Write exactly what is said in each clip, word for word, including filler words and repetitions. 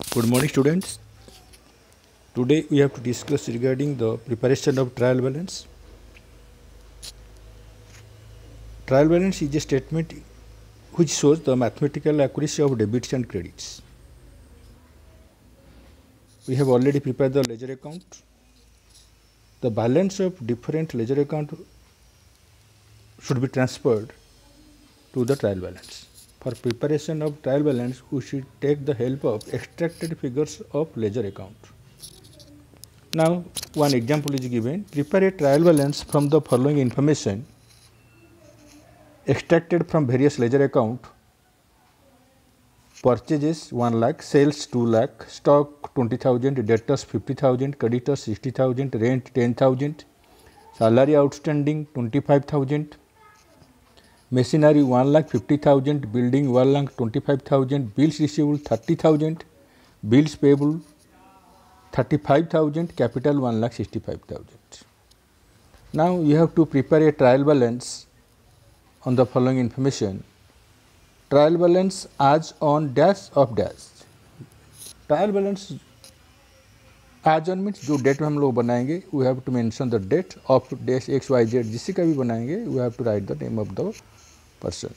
Good morning, students. Today we have to discuss regarding the preparation of trial balance. Trial balance is a statement which shows the mathematical accuracy of debits and credits. We have already prepared the ledger account. The balance of different ledger account should be transferred to the trial balance. For preparation of trial balance, we should take the help of extracted figures of ledger account. Now, one example is given. Prepare a trial balance from the following information extracted from various ledger account: purchases one lakh, sales two lakh, stock twenty thousand, debtors fifty thousand, creditors sixty thousand, rent ten thousand, salary outstanding twenty-five thousand, machinery one lakh fifty thousand, building one lakh twenty-five thousand, bills receivable thirty thousand, bills payable thirty-five thousand, capital one lakh sixty-five thousand. Now you have to prepare a trial balance on the following information. Trial balance as on dash of dash. Trial balance as on means जो date में हम लोग बनाएंगे, we have to mention the date of dash x y z, जिसी का भी बनाएंगे we have to write the name of the person.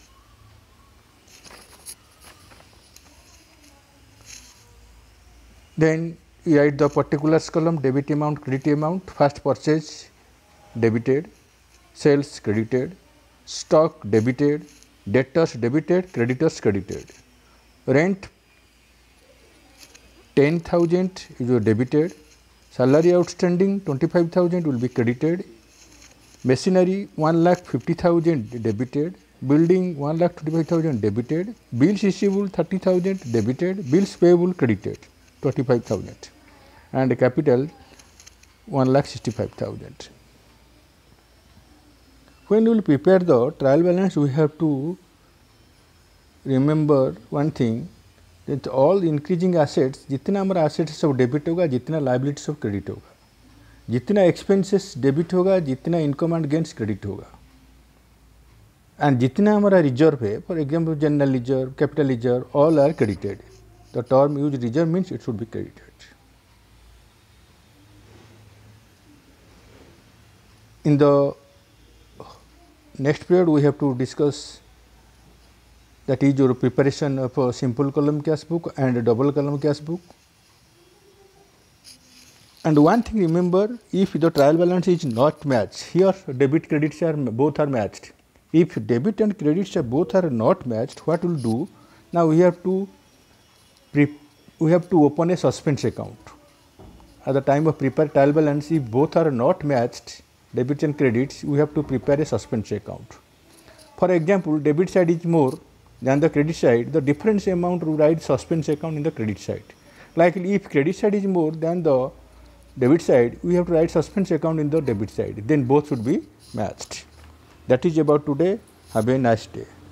Then you write the particulars column: debit amount, credit amount. First purchase debited, sales credited, stock debited, debtors debited, creditors credited. Rent ten thousand is debited, salary outstanding twenty-five thousand will be credited, machinery one lakh fifty thousand debited, building one lakh twenty-five thousand debited, bills receivable thirty thousand debited, bills payable credited twenty-five thousand, and capital one lakh sixty-five thousand. When we will prepare the trial balance, we have to remember one thing, that all increasing assets, जितना हमारा assets सब debit होगा, जितना liabilities सब credit होगा, जितना expenses debit होगा, जितना income and gains credit होगा, and जितना हमारा reserve है, for example general reserve, capital reserve, all are credited. The term used reserve means it should be credited. In the next period, we have to discuss, that is your preparation of a simple column cash book and a double column cash book. And one thing remember, if the trial balance is not matched, here debit credits are both are matched. If debit and credits are both are not matched, what will do? Now we have to pre we have to open a suspense account. At the time of prepare trial balance, if both are not matched, debits and credits, we have to prepare a suspense account. For example, debit side is more than the credit side, the difference amount will write suspense account in the credit side. Likely, if credit side is more than the debit side, we have to write suspense account in the debit side, then both should be matched. That is about today. Have a nice day.